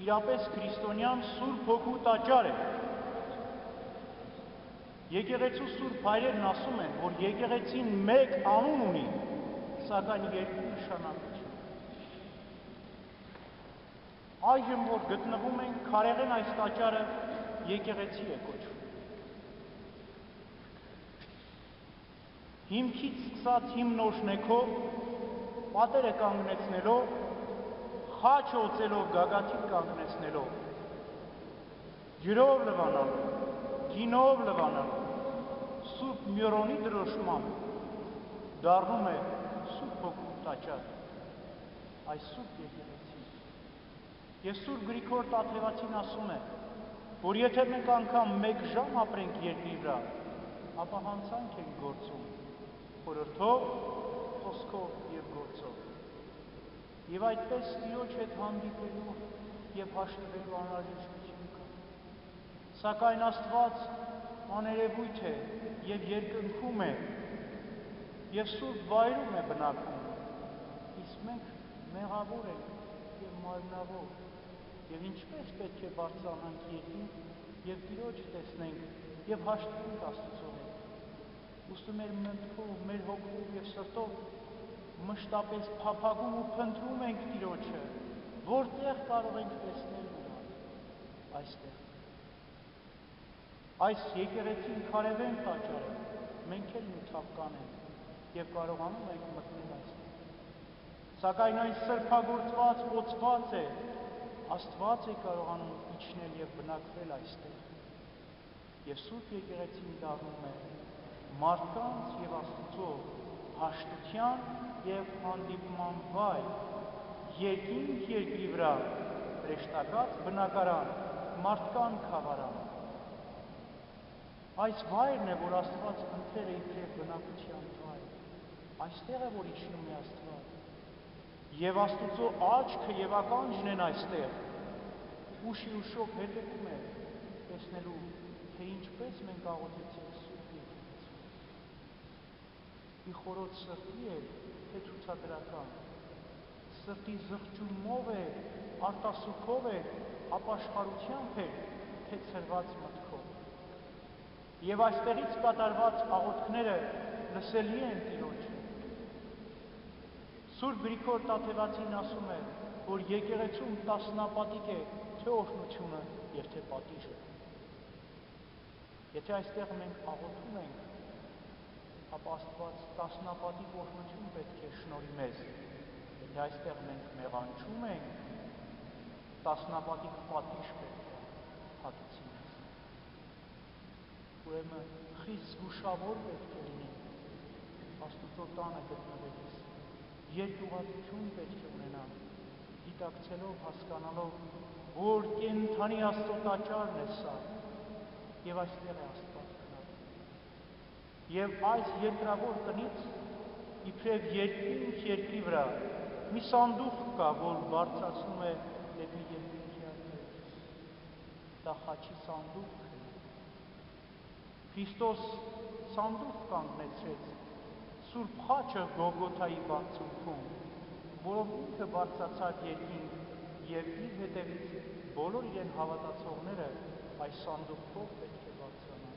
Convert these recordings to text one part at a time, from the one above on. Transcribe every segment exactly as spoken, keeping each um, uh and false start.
իրապես քրիստոնյան Սուրբ Հոգու տաճար է։ Եկեղեցու Սուրբ հայրերն ասում են, որ եկեղեցին մեկ անուն ունի, սակայն երկու նշանակություն։ Այժմ, որ գտնվում ենք քարեղեն, այս տաճարը եկեղեցի է կոչվում։ Հիմքից սկսած հիմնորոշնեքով, պատերը կանգնեցնելով, խաչ օծելով, գագաթին կանգնեցնելով, ջրով լվանալով, գինով լվանալով, Սուրբ Մյորոնի դրոշմամբ դառնում է Սուրբ Հոգու տաճար, այս Սուրբ եկեղեցին։ Եվ Սուրբ Գրիգոր Տաթևացին ասում է, որ եթե մենք անգամ մեկ ժամ ապրենք երկրի վրա, ապա հանցանք ենք գործում, խորհրդով, խոսքով և գործով։ Եվ այդպես Տիրոջ հետ հանդիպելու և հաշտվելու անհրաժեշտություն կա։ Սակայն Աստված աներևույթ է և երկնքում է և Սուրբ վայրում է բնակվում, իսկ մենք մեղավոր ենք և մարմնավոր, և ինչպես պետք է բարձրանանք երկինք և Տիրոջ տեսնենք և հաշտվենք Աստծո հետ։ Ուստի մեր մտքով, մեր հոգով և սրտով մշտապես փափագում ու փնտրում ենք Տիրոջը, որտեղ կարող ենք տեսնել Նրան, այստեղ։ Այս եկեղեցին քարեղեն տաճարը մենք էլ նյութական ենք և կարողանում ենք մտնել այստեղ։ Սակայն այն սրբագործված, օծված է, Աստված է կարողանում իջնել և բնակվել այստեղ։ Եվ Սուրբ եկեղեցին դառնում է մարդկանց և Աստծո հաշտության և հանդիպման վայր, երկինք երկրի վրա, հրեշտակած բնակարան, մարդկան խավարան։ Այս վայրն է, որ Աստված ընտրել է իբրև բնակության վայր, այստեղ է, որ իջնում է Աստված, և Աստուծո աչքը և ականջն են այստեղ, ուշի ուշով հետևում է, տեսնելու, թե ինչպես մենք աղոթեցինք Սուրբ եկեղեցու։ Ի խորոց սրտի է, թե ցուցադրական, սրտի զղջումով է, արտասուքով է, ապաշխարությամբ է, թե ցրված մտքով։ Եվ այստեղից կատարված աղոթքները լսելի են Տիրոջը։ Սուրբ Գրիգոր Տաթևացին ասում է, որ եկեղեցում տասնապատիկ է թե օրհնությունը և թե պատիժը։ Եթե այստեղ մենք աղոթում ենք, ապա Աստված տասնապատիկ օրհնություն պետք է շնորհի մեզ։ Եթե այստեղ մենք մեղանչում ենք, տասնապատիկ պատիժ պետք է հատուցի մեզ։ Ուրեմն խիստ զգուշավոր պետք է լինի Աստուծո տանը գտնվելիս, երկյուղատություն պետք է ունենալ, գիտակցելով, հասկանալով, որ կենդանի Աստծո տաճարն է սա, և այստեղ է Աստված բնակվում։ Եվ այս երկրավոր տնից, իբրև երկինք երկրի վրա, մի սանդուղք կա, որ բարձրացնում է դեպի երկինքի ափեր։ Դա խաչի սանդուղք է։ Քրիստոս սանդուղք կանգնեցրեց Սուրբ խաչը Գողգոթայի բարձունքում, որով ինքը բարձրացավ երկինք, և իր հետևից բոլոր իրեն հավատացողները այս սանդուղքով պետք է բարձրանան։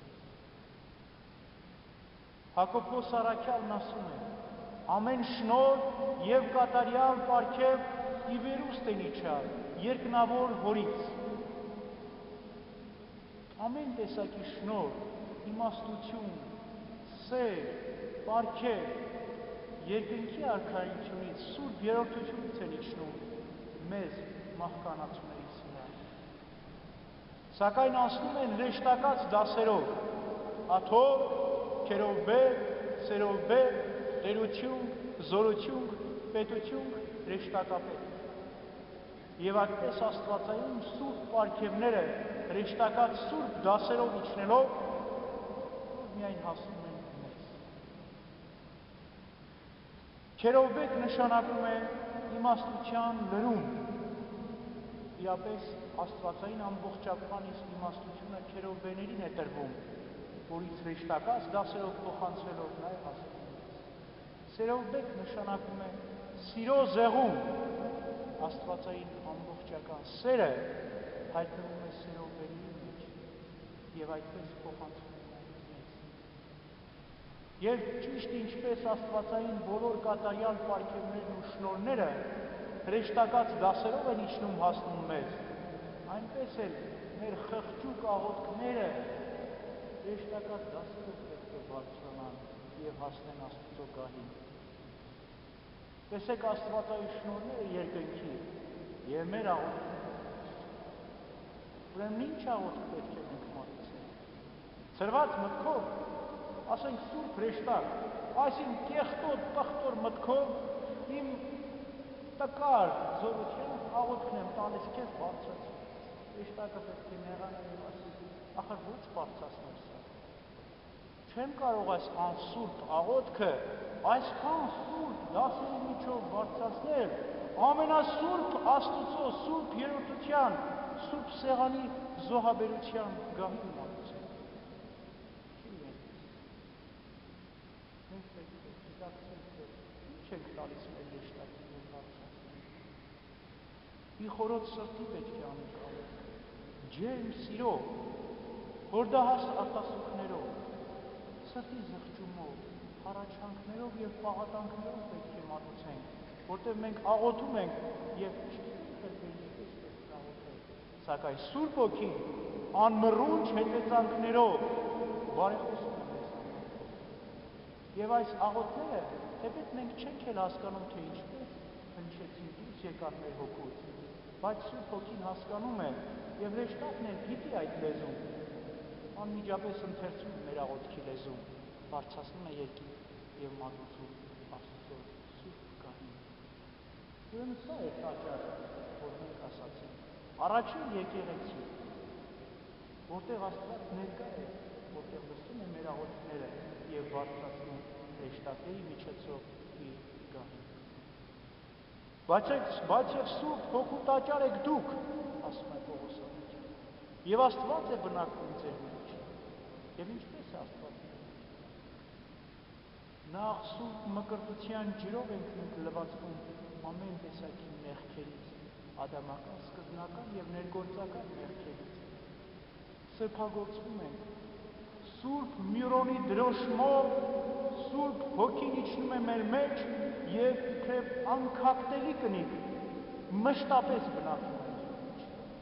Հակոբոս առաքյալն ասում է. ամեն շնորհ և կատարյալ պարգև ի վերուստ են իջալ երկնավոր Հորից։ Ամեն տեսակի շնորհ, իմաստություն, սեր, պարգև երկնքի արքայությունից, Սուրբ երրորդությունից են իջնում մեզ մահկանացուներիս վրա։ Սակայն անցնում են հրեշտակած դասերով, աթոռ, քերովբեր, սերովբեր, տերություն, զորություն, պետություն, հրեշտակապետ։ Եվ այդպես աստվածային սուրբ պարգևները հրեշտակած սուրբ դասերով իջնելով, որ միայն հասնում են մեզ։ Քերովբեկ նշանակում է իմաստության լրում։ Իրապես աստվածային ամբողջական իսկ իմաստությունը քերովբեներին է տրվում, որից հրեշտակած դասերով փոխանցվելով նաև հասնում է մեզ։ Սերովբեկ նշանակում է սիրո զեղում, աստվածային ամբողջական սերը հայտնվում է սերով վերի մեջ եւ այդպես փոխանցվում է մեզ։ Եվ ճիշտ ինչպես աստվածային բոլոր կատարյալ պարգևներն ու շնորհները հրեշտակած դասերով են իջնում հասնում մեզ, այնպես էլ մեր խղճուկ աղոթքները հրեշտակած դասերով պետք է բարձրանան եւ հասնեն Աստծո գահին։ Տեսեք աստվածային շնորհները երկնքի եւ մեր աղոթքները։ Ուրեմն ինչ աղոթք պետք է մենք մատուցենք։ Ծրված մտքով, ասենք սուրբ հրեշտակ, այս իմ կեղտոտ տխտոր մտքով իմ տկար զորությամբ աղոթքն եմ տալիս քեզ բարձրացնում։ Հրեշտակը պետք է նեղանա եւ ասի, ախր ոչ բարձրացնել սա։ Չեմ կարող այս անսուրբ աղոթքը, այսքան սուրբ դասերի միջով բարձրացնել ամենասուրբ Աստծո սուրբ երրորդության, սուրբ սեղանի զոհաբերության գահին մատուցել։ Չի լինի։ Մենք պետք է գիտակցենք, թե ինչ ենք տալիս մեր հրեշտակին եւ բարձրացնել։ Ի խորոց սրտի պետք է անենք աղոթքը, ջերմ սիրով, հորդահաս արտասուքներով, սրտի զղջումով, հառաչանքներով եւ պաղատանքներով պետք է մատուցենք, որտեղ մենք աղոթում ենք եւ չգիտենք թե ինչպես պետք է աղոթել, սակայն Սուրբ Հոգին անմռունչ հետեծանքներով բարեխոսում է մեզ համար։ Եվ այս աղոթները, թեպետ մենք չենք էլ հասկանում, թե ինչպես հնչեցին դուրս եկան մեր հոգուց, բայց Սուրբ Հոգին հասկանում է եւ հրեշտակն էլ գիտի այդ լեզուն, անմիջապես ընթերցում է մեր աղոթքի լեզուն, բարձրացնում է երկինք եւ մատուցում Աստծո սուրբ գահին։ Ուրեմն սա է տաճարը, որ մենք ասացինք, առաջին եկեղեցի, որտեղ Աստված ներկա է, որտեղ լսում է մեր աղոթքները եւ բարձրացնում հրեշտակների միջոցով իր գահին։ Բայց եւ սուրբ հոգու տաճար եք դուք, ասում է Պողոս առաքյալը, եւ Աստված է բնակվում ձեր մեջ։ Եվ ինչպես է Աստված մեր մեջ։ Նախ սուրբ մկրտության ջրով ենք մենք լվացվում ամեն տեսակի մեղքերից, ադամական, սկզբնական եւ ներգործական մեղքերից։ Սրբագործվում ենք Սուրբ Միրոնի դրոշմով, Սուրբ Հոգին իջնում է մեր մեջ եւ իբրև անքակտելի կնիկ մշտապես բնակվում է մեր մեջ։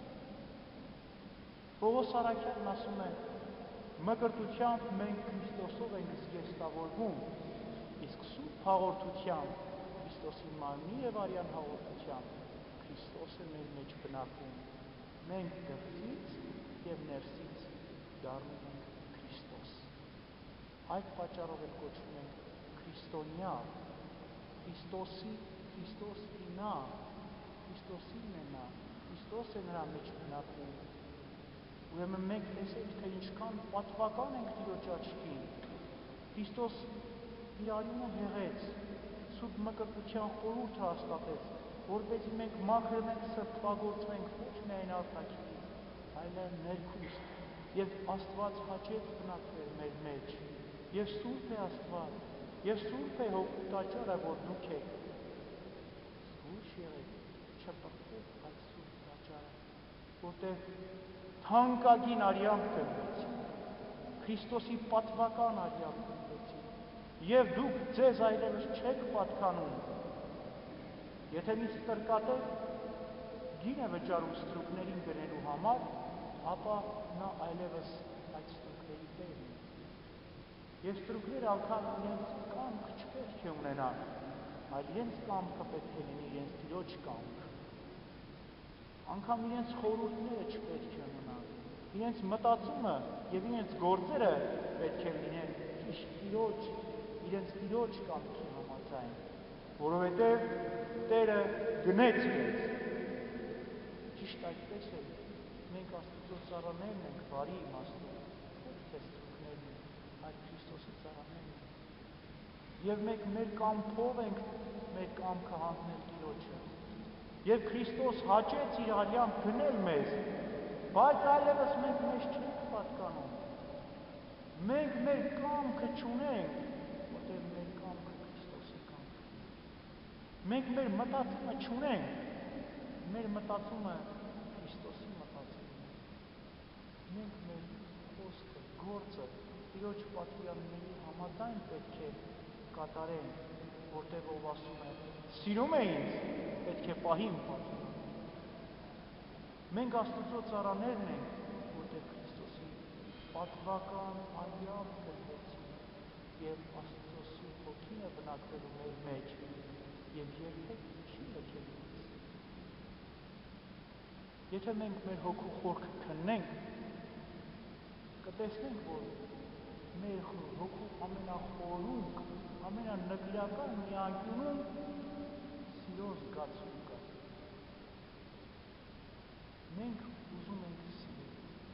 Պողոս առաքյալն ասում է, մկրտությամբ մենք Քրիստոսով ենք զգեստավորվում, իսկ սուրբ հաղորդությամբ, Քրիստոսի մարմնի եւ արյան հաղորդությամբ, Քրիստոս է մեր մեջ բնակվում, մենք դրսից եւ ներսից դառնում ենք Քրիստոս։ Այդ պատճառով էլ կոչվում ենք քրիստոնյա, Քրիստոսի, Քրիստոսի նա, Քրիստոսին է նա, Քրիստոս է նրա մեջ բնակվում։ Ուրեմն մենք տեսեք, թե ինչքան պատվական ենք Տիրոջ աչքին։ Քրիստոս իր արյունը հեղեց, սուրբ մկրտության խորհուրդը հաստատեց, որպեսզի մենք մաքրվենք, սրբագործվենք ոչ միայն արտաքինից, այլև ներքուստ, եւ Աստված հաճեց բնակվել մեր մեջ, եւ սուրբ է Աստված, եւ սուրբ է հոգու տաճարը, որ դուք եք։ Զգույշ եղեք, չպրկեք այդ սուրբ տաճարը, որտեղ թանկագին արյամբ կրվեցին, Քրիստոսի պատվական արյամբ կրվեցին, եւ դուք ձեզ այլևս չեք պատկանում։ Եթե մի ստրկատեր գին է վճարում ստրուկներին գնելու համար, ապա նա այլևս այդ ստրուկների տերն է։ Եվ ստրուկները անգամ իրենց կամք չպետք է ունենան, այլ իրենց կամքը պետք է լինի իրենց Տիրոջ կամք։ Անգամ իրենց խորհուրդները չպետք է ունենան, իրենց մտածումը եւ իրենց գործերը պետք է լինեն ճիշտ Տիրոջ, իրենց Տիրոջ կամքի համաձայն, որովհետեւ Տերը գնեց մեզ։ Ճիշտ այդպես է, մենք Աստծո ծառաներն ենք բարի իմաստով, ոչ թե ստրուկներն ենք, այլ Քրիստոսի ծառաներն ենք։ Եվ մենք մեր կամքով ենք մեր կամքը հանձնել Տիրոջը։ Եվ Քրիստոս հաճեց իր արյամբ գնել մեզ, բայց այլևս մենք մեզ չենք պատկանում։ Մենք մեր կամքը չունենք, որտեղ մեր կամքը Քրիստոսի կամքն է։ Մենք մեր մտածումը չունենք, մեր մտածումը Քրիստոսի մտածումն է։ Մենք մեր խոսքը, գործը Տիրոջ պատվիրանների համաձայն պետք է կատարենք, որտեղ ով ասում է, սիրում է ինձ, պետք է պահի իմ պատվիրանները։ Մենք Աստծո ծառաներն ենք, որտեղ Քրիստոսի պատվական արյավ կրվեցին և Աստծո Սուրբ Հոգին է բնակվելու մեր մեջ և երբեք չի լքել ինձ։ Եթե մենք մեր հոգու խորքը քննենք, կտեսնենք, որ մեր հոգու ամենախորունկ, ամենանվիրական մի անկյունում սիրո զգացում կա։ Մենք ուզում ենք սիրել։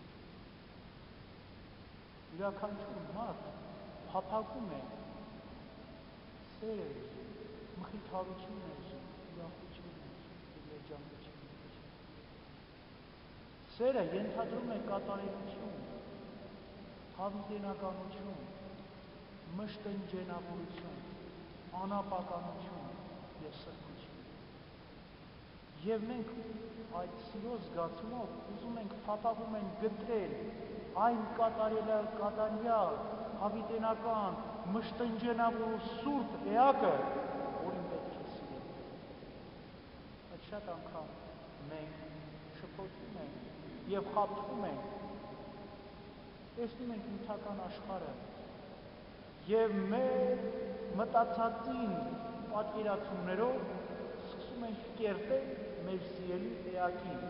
Յուրաքանչյուր մարդ փափագում է, սեր է ուզում, մխիթարություն է ուզում, ուրախություն է ուզում և երջանկություն է ուզում։ Սերը ենթադրում է կատարելություն, հավիտենականություն, մշտնջենավորություն, անապականություն և սրբություն։ Եվ մենք այդ սիրո զգացումով ուզում ենք փափագում ենք գտրել այն կատարելը կատարյալ, հավիտենական, մշտնջենավոր ու սուրբ էակը, որին պետք է սիրել։ Այդ շատ անգամ մենք շփոթվում ենք և խաբվում ենք, տեսնում ենք նյութական աշխարհը և մեր մտածածին պատկերացումներով սկսում ենք կերտել մեր սիրելի էակին։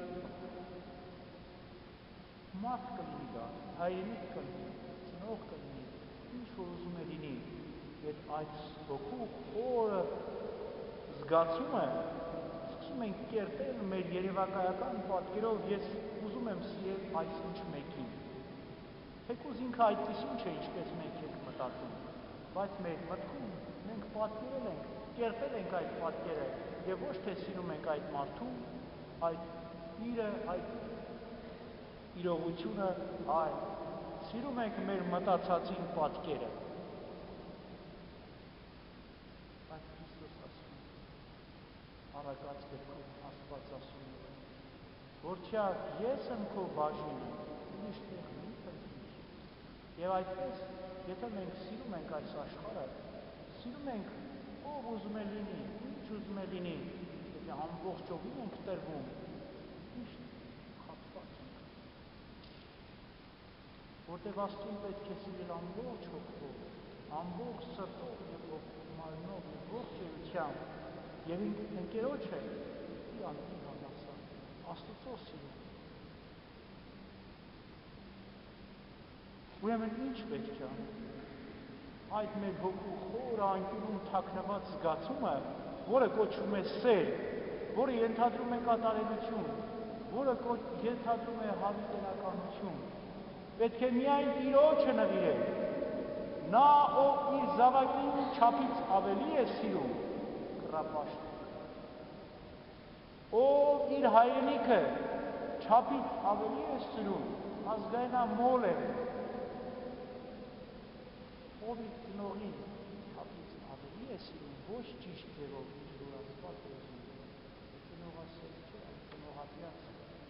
Մարդ կլինի դա, հայրենիք կլինի, ծնող կլինի, ինչ որ ուզում է լինի, և այդ հոգու խորը զգացումը սկսում ենք կերտել մեր երևակայական պատկերով, ես ուզում եմ սիրել այսինչ մեկին։ Թեկուզ ինքը այդպիսին չէ, ինչպես մենք ենք մտածում, բայց մեր մտքում մենք պատկերել ենք, կերտել ենք այդ պատկերը և ոչ թե սիրում ենք այդ մարդուն, այդ իրը, այդ իրողությունը, այլ սիրում ենք մեր մտածածին պատկերը։ Բայց Քրիստոս ասում է, առակած գրքում Աստված ասում է, որչյակ ես եմ քո բաժինը, ուրիշ տեղ մի փնտրիր։ Եվ այդպես, եթե մենք սիրում ենք այս աշխարհը, սիրում ենք ով ուզում է լինի, ինչ ուզում է լինի, եթե ամբողջովին ենք տրվում, միշտ խաբված ենք։ Որտև Աստծուն պետք է սիրել ամբողջ հոգով, ամբողջ սրտով և մարմնով և ողջ էությամբ, և ընկերոջը իր անունի համասար, Աստծո սիրում։ Ուրեմն ինչ պետք է անել։ Այդ մեր հոգու խորը անկյունում թաքնված զգացումը, որը կոչվում է սեր, որը ենթադրում է կատարելություն, որը ենթադրում է հավիտենականություն, պետք է միայն Տիրոջը նվիրել։ Նա, ով իր զավակին չափից ավելի է սիրում, կռապաշտի։ Ով իր հայրենիքը չափից ավելի է սիրում, ազգայնամոլ է։ Ով իր ծնողին չափից ավելի է սիրում, ոչ ճիշտ ձևով, ինչ որ Աստված է ուզում, ծնողասեր չէ, այլ ծնողատյաց։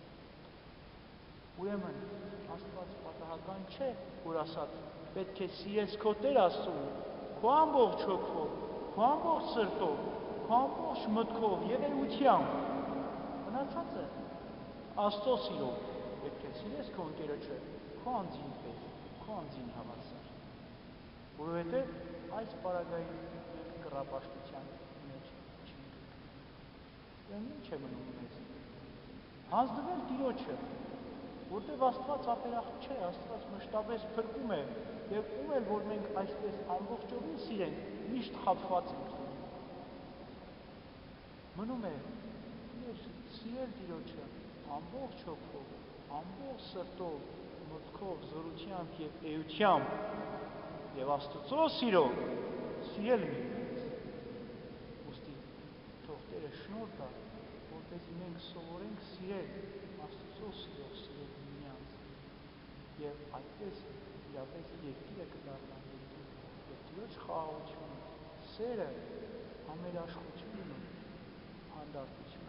Ուրեմն Աստված պատահական չէ, որ ասաց, պետք է սիրես քո Տեր Աստծուն, քո ամբողջ հոգով, քո ամբողջ սրտով, քո ամբողջ մտքով և էությամբ։ Մնացածը Աստծո սիրով, պետք է սիրես քո ընկերոջը, քո անձին պես, քո անձին հավասար։ Որովհետև այս պարագային մենք կռապաշտության մեջ չենք գտնվում։ Ուրեմն ինչ է մնում մեզ։ Հանձնվել Տիրոջը, որտև Աստված ապերախտ չէ, Աստված մշտապես փրկում է և ում էլ որ մենք այսպես ամբողջովին սիրենք, միշտ խաբված ենք լինում։ Մնում է սիրել Տիրոջը ամբողջ հոգով, ամբողջ սրտով, մտքով, զորությամբ և էությամբ և Աստծո սիրով սիրել միմյանց։ Ուստի թող Տերը շնորհ տա, որպեսզի մենք սովորենք սիրել Աստծո սիրով սիրել միմյանց և այդպես իրապես երկիրը կդառնա երկիր և Տիրոջ խաղաղությունը, սերը, համերաշխությունն ու հանդարտությունը